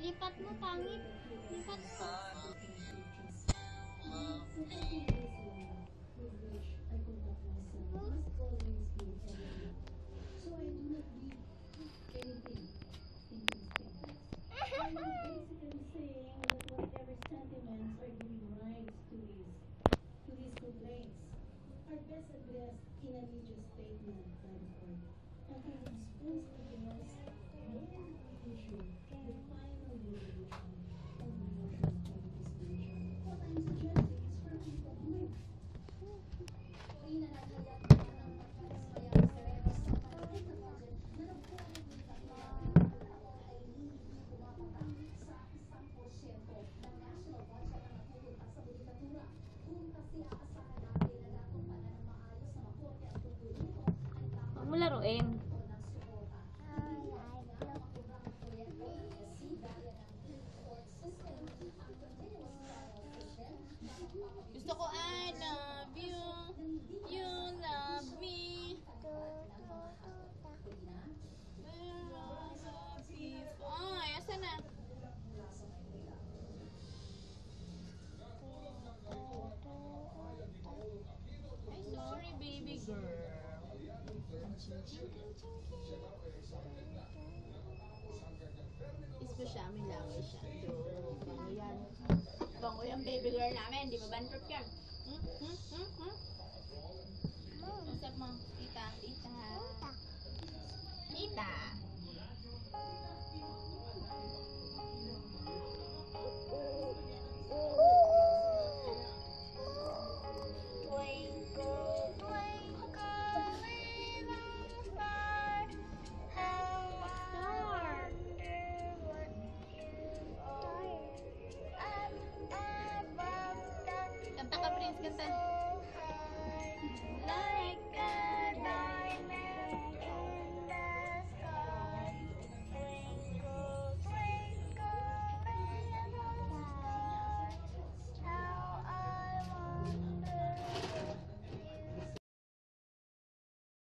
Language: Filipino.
Lipat mo, pangit. Lipat mo. Huwag mo laruin. Gusto ko I love you. You love me. Ay, asan na? Ay, sorry baby girl. Ispo siya, may langoy siya. Bango yan. Bango yung baby girl namin. Di ba bantrop yan? What's up mo? Tita, tita. Tita. Kanta ka, Prince, kanta. Like